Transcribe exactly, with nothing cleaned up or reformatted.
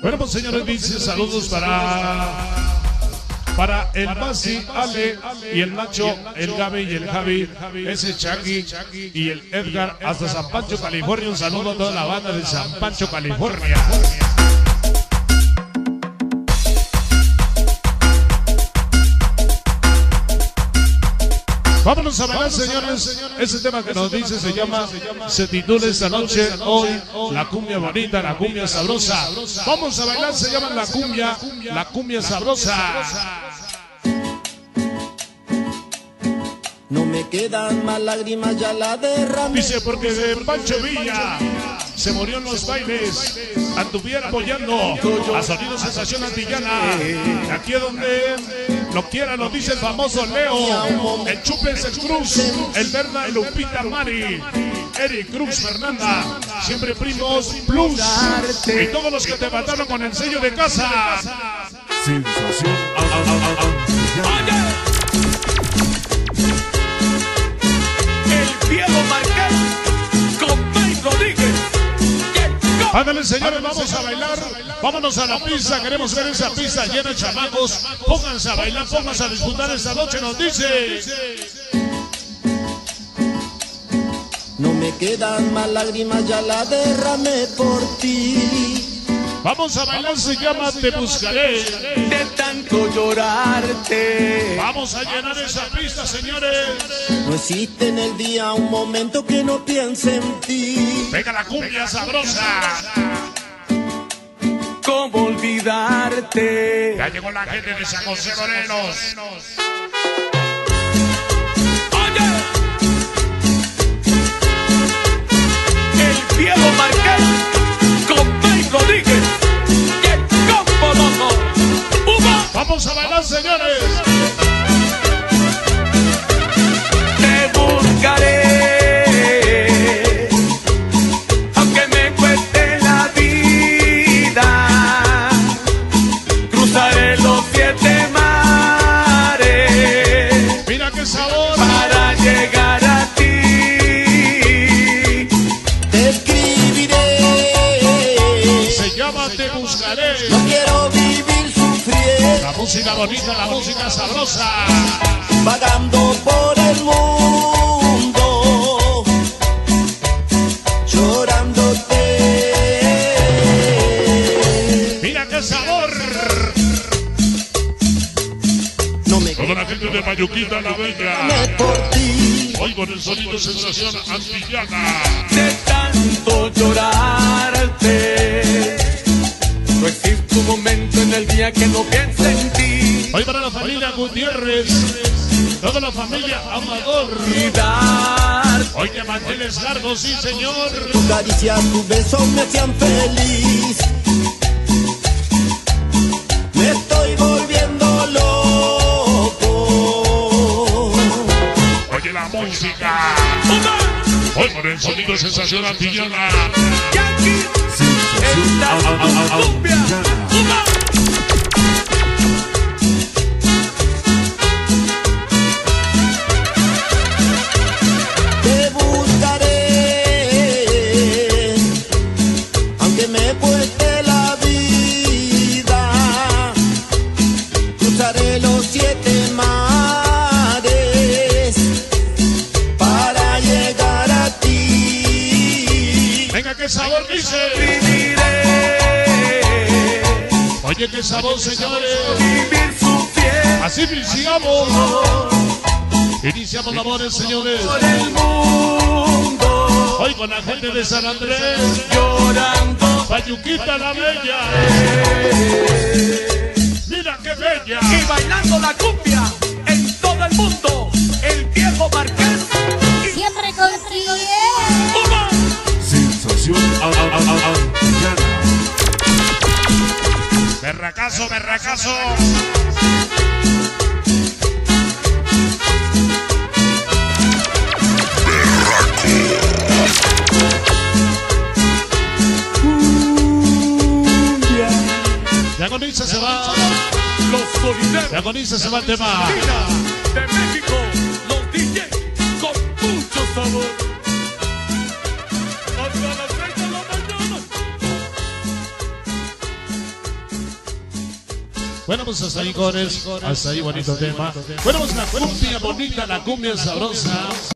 Bueno, pues señores, dice saludos para para el Basi, Ale y el Nacho, el Gaby y el Javi, ese Chucky y el Edgar hasta San Pancho, California. Un saludo a toda la banda de San Pancho, California. Vámonos a bailar, señores. Ese tema que nos dice se llama, se titula esta noche, hoy, la cumbia bonita, la cumbia sabrosa. Vamos a bailar, se llama la cumbia, la cumbia sabrosa. No me quedan más lágrimas, ya la derramé. Dice porque de Pancho Villa se murió en los bailes, anduviera apoyando a Sonido Sensación Antillana. Aquí es donde lo quiera, lo dice el famoso Leo, el Chupes, el Cruz, el Verda, el Lupita, Mari, Eric, Cruz, Fernanda, siempre primos, Plus, y todos los que te mataron con el sello de casa. Sensación Antillana. El viejo Marqués con May Rodríguez. Ándale, señores, vamos a bailar. Vámonos a la pista, queremos ver esa pista llena de chamacos. Pónganse a bailar, pónganse a disfrutar esta noche, nos dice. No me quedan más lágrimas, ya la derramé por ti. Vamos a bailar, se llama Te Buscaré. De tanto llorarte. Vamos a llenar esa pista, señores. No existe en el día un momento que no piense en ti. Venga la cumbia sabrosa. ¿Cómo olvidarte? Ya llegó la gente de San José Morelos. Oye, el viejo Marqués con May Rodríguez. Y el campo loco. ¡Uva! Vamos a bailar, señores. Te buscaré. No quiero vivir sufriendo. La música bonita, la música sabrosa. Vagando por el mundo, llorándote. Mira qué sabor. No me Toda la gente de Mayuquita la Bella. por ti. Hoy con el Sonido Sensación Antillana. De tanto llorarte. No existe un momento en el día que no piense en ti. Hoy para la familia Gutiérrez, toda la familia Amador. Hoy de manteles largos, sí señor. Tu caricia, tus besos me hacían feliz. Me estoy volviendo loco. Oye la música. Hoy con el Sonido Sensación Antillana. Yankee, esta es tu cumbia. Te buscaré, aunque me cueste la vida. Cruzaré los siete mares para llegar a ti. Venga, qué sabor dice. Oye, qué sabor, señores. Vivir su fiel Así iniciamos. Iniciamos labores, señores. por el mundo. Hoy con la gente de San Andrés. Llorando. Mayuquita la Bella. Mira qué bella. Y bailando la cumbia en todo el mundo. El viejo Marqués. Siempre consigo. ¡Uva! Sensación Antillana. Berracazo, berracazo. De agoniza se va. Los solideros. De agoniza se va el tema. De México. Los D J con mucho sabor. Hasta las seis de la mañana. Bueno, pues hasta ahí, Cores. Hasta ahí, bonito tema. Bueno, pues la cumbia bonita, la cumbia sabrosa.